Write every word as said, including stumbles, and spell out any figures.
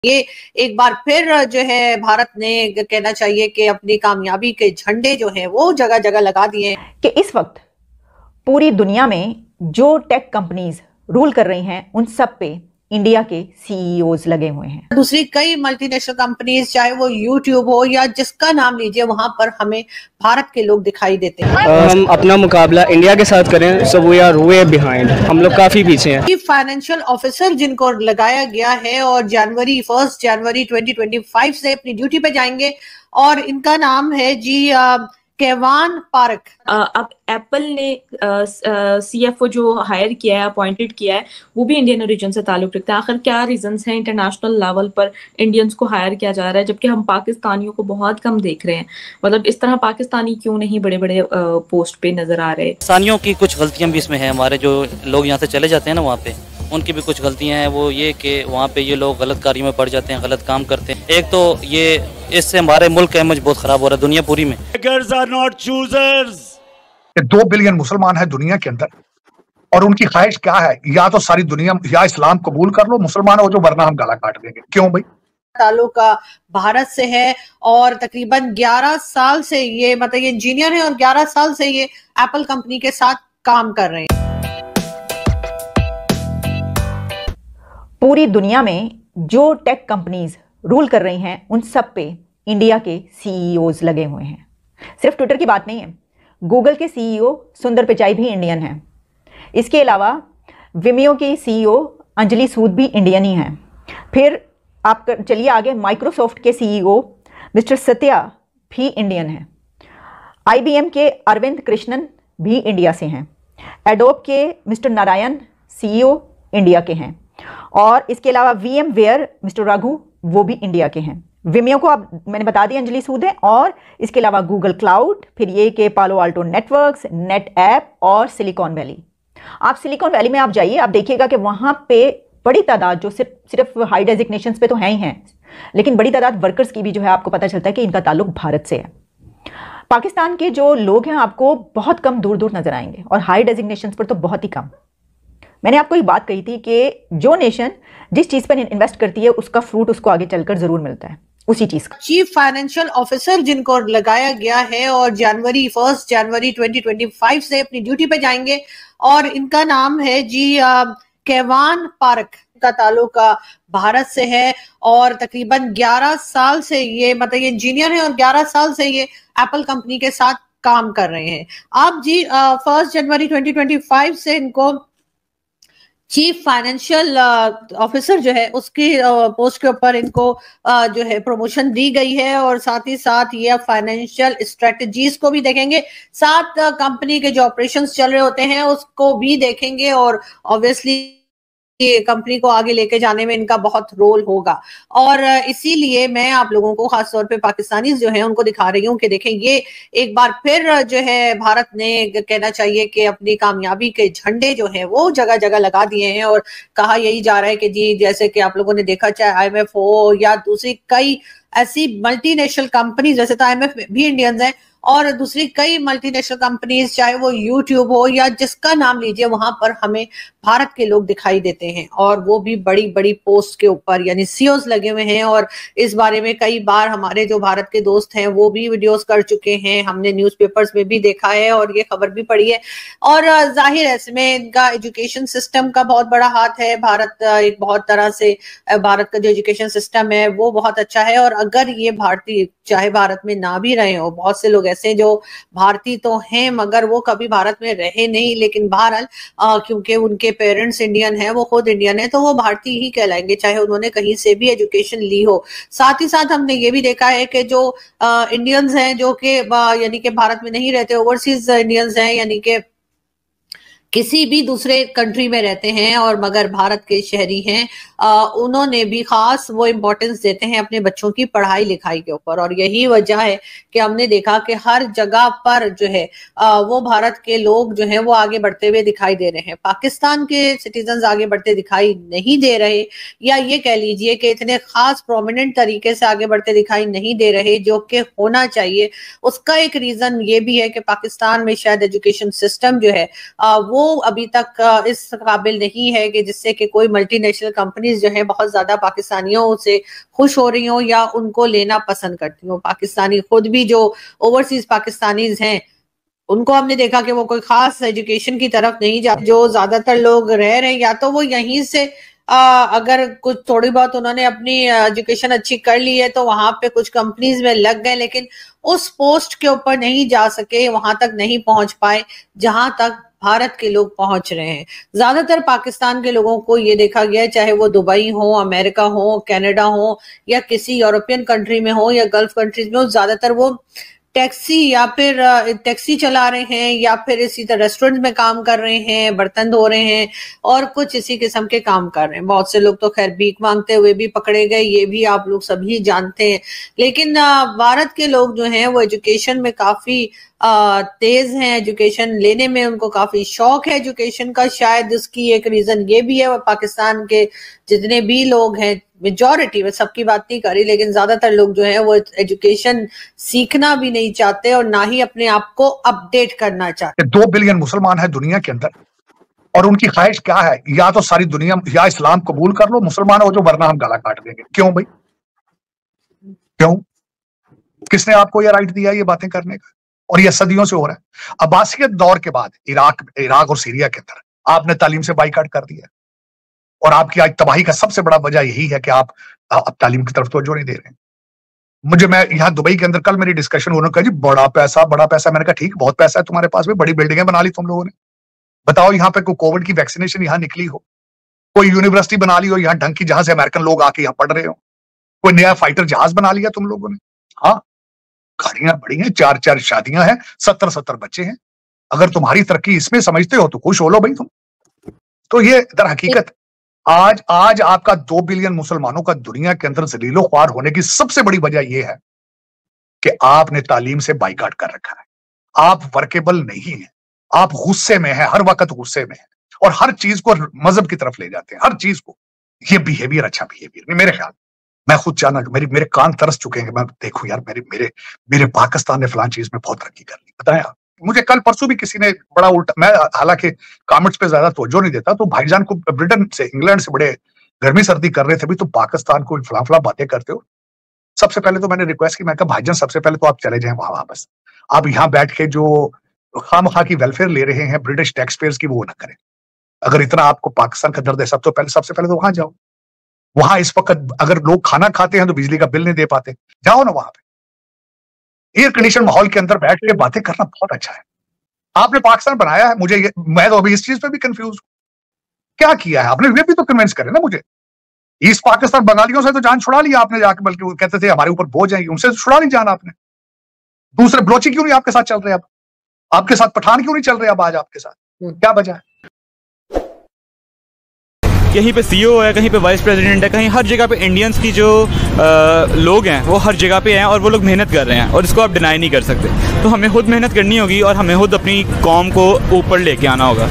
ये एक बार फिर जो है भारत ने कहना चाहिए कि अपनी कामयाबी के झंडे जो हैं वो जगह जगह लगा दिए हैं कि इस वक्त पूरी दुनिया में जो टेक कंपनीज रूल कर रही हैं उन सब पे इंडिया के सीईओज लगे हुए हैं। दूसरी कई मल्टीनेशनल कंपनीज, चाहे वो यूट्यूब हो या जिसका नाम लीजिए, वहां पर हमें भारत के लोग दिखाई देते हैं। हम अपना मुकाबला इंडिया के साथ करें so we are way behind, हम लोग काफी पीछे हैं। फाइनेंशियल ऑफिसर जिनको लगाया गया है और January first January twenty twenty five से अपनी ड्यूटी पे जाएंगे और इनका नाम है जी केवान पारक। अब एप्पल ने सीएफओ जो हायर किया है, अपॉइंटेड किया है, वो भी इंडियन ओरिजिन से ताल्लुक रखता है। आखिर क्या रीजंस हैं इंटरनेशनल लेवल पर इंडियंस को हायर किया जा रहा है जबकि हम पाकिस्तानियों को बहुत कम देख रहे हैं? मतलब इस तरह पाकिस्तानी क्यों नहीं बड़े बड़े पोस्ट पे नजर आ रहे? पाकिस्तानियों की कुछ गलतियां भी इसमें है। हमारे जो लोग यहाँ से चले जाते हैं ना, वहाँ पे उनकी भी कुछ गलतियां हैं। वो ये कि वहाँ पे ये लोग गलत कार्यों में पड़ जाते हैं, गलत काम करते हैं। एक तो ये इससे हमारे मुल्क का इमेज बहुत खराब हो रहा है दुनिया पूरी में। दो बिलियन मुसलमान है दुनिया के अंदर और उनकी ख्वाहिश क्या है, या तो सारी दुनिया या इस्लाम कबूल कर लो, मुसलमान हो जो, वरना हम गला काट देंगे। क्यों भाई? ताल्लुक भारत से है और तकरीबन ग्यारह साल से ये मतलब ये इंजीनियर है और ग्यारह साल से ये एप्पल कंपनी के साथ काम कर रहे हैं। पूरी दुनिया में जो टेक कंपनीज रूल कर रही हैं उन सब पे इंडिया के सीईओज लगे हुए हैं। सिर्फ ट्विटर की बात नहीं है, गूगल के सीईओ सुंदर पिचाई भी इंडियन हैं। इसके अलावा विमियो की सीईओ अंजलि सूद भी इंडियन ही हैं। फिर आप चलिए आगे, माइक्रोसॉफ्ट के सीईओ मिस्टर सत्या भी इंडियन हैं। आईबीएम के अरविंद कृष्णन भी इंडिया से हैं। एडोब के मिस्टर नारायण सीईओ इंडिया के हैं। और इसके अलावा वीएम वेयर मिस्टर रघु वो भी इंडिया के हैं। विमियो को अब मैंने बता दिया अंजलि सूद है। और इसके अलावा गूगल क्लाउड, फिर ये के Palo Alto Networks, NetApp और सिलिकॉन वैली। आप सिलिकॉन वैली में आप जाइए, आप देखिएगा कि वहाँ पे बड़ी तादाद जो सिर्फ सिर्फ हाई डेजिग्नेशंस पे तो हैं ही हैं, लेकिन बड़ी तादाद वर्कर्स की भी जो है आपको पता चलता है कि इनका ताल्लुक भारत से है। पाकिस्तान के जो लोग हैं आपको बहुत कम दूर दूर नजर आएंगे और हाई डेजिग्नेशंस पर तो बहुत ही कम। मैंने आपको एक बात कही थी कि जो नेशन जिस चीज पर इन्वेस्ट करती है उसका फ्रूट उसको आगे चलकर जरूर मिलता है, उसी चीज का। चीफ फाइनेंशियल ऑफिसर जिनको लगाया गया है और January first January twenty twenty five से अपनी ड्यूटी पे जाएंगे और इनका नाम है जी केवान पारक। का ताल्लुक भारत से है और तकरीबन ग्यारह साल से ये मतलब ये इंजीनियर है और ग्यारह साल से ये एप्पल कंपनी के साथ काम कर रहे हैं। अब जी first January twenty twenty five से इनको चीफ फाइनेंशियल ऑफिसर जो है उसकी पोस्ट के ऊपर इनको uh, जो है प्रमोशन दी गई है और साथ ही साथ ये फाइनेंशियल स्ट्रेटजीज को भी देखेंगे, साथ कंपनी के जो ऑपरेशंस चल रहे होते हैं उसको भी देखेंगे और ऑब्वियसली कंपनी को आगे लेके जाने में इनका बहुत रोल होगा। और इसीलिए मैं आप लोगों को खासतौर पे पाकिस्तानी जो हैं उनको दिखा रही हूँ कि देखें ये एक बार फिर जो है भारत ने कहना चाहिए कि अपनी कामयाबी के झंडे जो हैं वो जगह जगह लगा दिए हैं और कहा यही जा रहा है कि जी जैसे कि आप लोगों ने देखा, चाहे आईएमएफ हो या दूसरी कई ऐसी मल्टीनेशनल कंपनीज, जैसे तो आईएमएफ भी इंडियंस हैं और दूसरी कई मल्टीनेशनल कंपनीज, चाहे वो यूट्यूब हो या जिसका नाम लीजिए, वहां पर हमें भारत के लोग दिखाई देते हैं और वो भी बड़ी बड़ी पोस्ट के ऊपर, यानी सीईओज लगे हुए हैं। और इस बारे में कई बार हमारे जो भारत के दोस्त हैं वो भी वीडियोस कर चुके हैं, हमने न्यूज़पेपर्स में भी देखा है और ये खबर भी पढ़ी है। और जाहिर है इसमें इनका एजुकेशन सिस्टम का बहुत बड़ा हाथ है। भारत एक बहुत तरह से भारत का जो एजुकेशन सिस्टम है वो बहुत अच्छा है और अगर ये भारतीय चाहे भारत में ना भी रहे हो, बहुत से लोग ऐसे जो भारतीय तो हैं मगर वो कभी भारत में रहे नहीं, लेकिन बहरहाल क्योंकि उनके पेरेंट्स इंडियन हैं, वो खुद इंडियन है, तो वो भारतीय ही कहलाएंगे चाहे उन्होंने कहीं से भी एजुकेशन ली हो। साथ ही साथ हमने ये भी देखा है कि जो इंडियंस हैं जो कि यानी कि भारत में नहीं रहते, ओवरसीज इंडियंस हैं, यानी कि किसी भी दूसरे कंट्री में रहते हैं और मगर भारत के शहरी हैं, आ, उन्होंने भी खास वो इम्पोर्टेंस देते हैं अपने बच्चों की पढ़ाई लिखाई के ऊपर। और यही वजह है कि हमने देखा कि हर जगह पर जो है आ, वो भारत के लोग जो हैं वो आगे बढ़ते हुए दिखाई दे रहे हैं। पाकिस्तान के सिटीजन्स आगे बढ़ते दिखाई नहीं दे रहे, या ये कह लीजिए कि इतने खास प्रोमिनेंट तरीके से आगे बढ़ते दिखाई नहीं दे रहे जो कि होना चाहिए। उसका एक रीजन ये भी है कि पाकिस्तान में शायद एजुकेशन सिस्टम जो है आ, वो वो अभी तक इस काबिल नहीं है कि जिससे कि कोई मल्टीनेशनल कंपनीज जो है बहुत ज्यादा पाकिस्तानियों से खुश हो रही हो या उनको लेना पसंद करती हो। पाकिस्तानी खुद भी जो ओवरसीज पाकिस्तानीज हैं उनको हमने देखा कि वो कोई खास एजुकेशन की तरफ नहीं जा, जो ज्यादातर लोग रह रहे हैं या तो वो यहीं से आ, अगर कुछ थोड़ी बहुत उन्होंने अपनी एजुकेशन अच्छी कर ली है तो वहां पे कुछ कंपनीज में लग गए, लेकिन उस पोस्ट के ऊपर नहीं जा सके, वहां तक नहीं पहुंच पाए जहां तक भारत के लोग पहुंच रहे हैं। ज्यादातर पाकिस्तान के लोगों को ये देखा गया है, चाहे वो दुबई हो, अमेरिका हो, कनाडा हो या किसी यूरोपियन कंट्री में हो या गल्फ कंट्रीज में हो, ज्यादातर वो टैक्सी या फिर टैक्सी चला रहे हैं या फिर इसी तरह रेस्टोरेंट में काम कर रहे हैं, बर्तन धो रहे हैं और कुछ इसी किस्म के काम कर रहे हैं। बहुत से लोग तो खैर भीख मांगते हुए भी पकड़े गए, ये भी आप लोग सभी जानते हैं। लेकिन भारत के लोग जो हैं वो एजुकेशन में काफी तेज हैं, एजुकेशन लेने में उनको काफी शौक है एजुकेशन का। शायद इसकी एक रीजन ये भी है, पाकिस्तान के जितने भी लोग हैं, मेजॉरिटी में, सबकी बात नहीं करी, लेकिन ज्यादातर लोग जो है वो एजुकेशन सीखना भी नहीं चाहते और ना ही अपने आप को अपडेट करना चाहते। दो बिलियन मुसलमान है दुनिया के अंदर और उनकी ख्वाहिश क्या है, या तो सारी दुनिया या इस्लाम कबूल कर लो, मुसलमान हो जो, वरना हम गला काट देंगे। क्यों भाई, क्यों? किसने आपको यह राइट दिया ये बातें करने का? और यह सदियों से हो रहा है। अब्बासियत दौर के बाद इराक इराक और सीरिया के अंदर आपने तालीम से बाइकाट कर दिया और आपकी आज तबाही का सबसे बड़ा वजह यही है कि आप अब तालीम की तरफ तवज्जो नहीं दे रहे हैं। मुझे मैं यहाँ दुबई के अंदर कल मेरी डिस्कशन, उन्होंने कहा जी बड़ा पैसा बड़ा पैसा। मैंने कहा ठीक, बहुत पैसा है तुम्हारे पास में, बड़ी बिल्डिंगें बना ली तुम लोगों ने। बताओ यहाँ पे कोई कोविड की वैक्सीनेशन यहाँ निकली हो, कोई यूनिवर्सिटी बना ली हो यहाँ ढंग की, जहां से अमेरिकन लोग आके यहाँ पढ़ रहे हो, कोई नया फाइटर जहाज बना लिया तुम लोगों ने। हाँ, गाड़ियां बड़ी हैं, चार चार शादियां हैं, सत्तर सत्तर बच्चे हैं। अगर तुम्हारी तरक्की इसमें समझते हो तो खुश हो लो भाई तुम। तो ये दर हकीकत आज आज आपका दो बिलियन मुसलमानों का दुनिया के अंदर जलीलो ख्वार होने की सबसे बड़ी वजह यह है कि आपने तालीम से बाइकाट कर रखा है। आप वर्केबल नहीं है, आप गुस्से में है, हर वक्त गुस्से में है और हर चीज को मजहब की तरफ ले जाते हैं, हर चीज को। ये बिहेवियर अच्छा बिहेवियर नहीं मेरे ख्याल। मैं खुद जाना, मेरी मेरे कान तरस चुके हैं कि मैं देखूं यार मेरे मेरे मेरे पाकिस्तान ने फलान चीज में बहुत तरक्की कर ली। बताया मुझे कल परसों भी किसी ने बड़ा उल्टा, मैं हालांकि कमेंट्स पे ज्यादा तवज्जो नहीं देता, तो भाईजान को ब्रिटेन से, इंग्लैंड से बड़े गर्मी सर्दी कर रहे थे, भी तो पाकिस्तान को फला फला बातें करते हो। सबसे पहले तो मैंने रिक्वेस्ट की, मैं कहा भाईजान सबसे पहले तो आप चले जाएं वहां वापस। आप यहाँ बैठ के जो खामखा की वेलफेयर ले रहे हैं ब्रिटिश टैक्स पेयर्स की, वो ना करें। अगर इतना आपको पाकिस्तान का दर्द है, सब तो पहले सबसे पहले तो वहां जाओ। वहां इस वक्त अगर लोग खाना खाते हैं तो बिजली का बिल नहीं दे पाते, जाओ ना वहां पे। एयर कंडीशन माहौल के अंदर बैठ के बातें करना बहुत अच्छा है। आपने पाकिस्तान बनाया है, मुझे ये, मैं तो अभी इस चीज पे भी कंफ्यूज हूं, क्या किया है आपने? ये भी तो कन्विंस करे ना मुझे। ईस्ट पाकिस्तान बंगालियों से तो जान छुड़ा लिया आपने जाके, बल्कि वो कहते थे हमारे ऊपर बोझ आएंगे, उनसे छुड़ा नहीं जान आपने। दूसरे बलोची क्यों नहीं आपके साथ चल रहे? अब आपके साथ पठान क्यों नहीं चल रहे? अब आज आपके साथ क्या वजह है? कहीं पे सीईओ है, कहीं पे वाइस प्रेसिडेंट है, कहीं हर जगह पे इंडियंस की जो आ, लोग हैं वो हर जगह पे हैं और वो लोग मेहनत कर रहे हैं और इसको आप डिनाई नहीं कर सकते। तो हमें खुद मेहनत करनी होगी और हमें खुद अपनी कौम को ऊपर लेके आना होगा।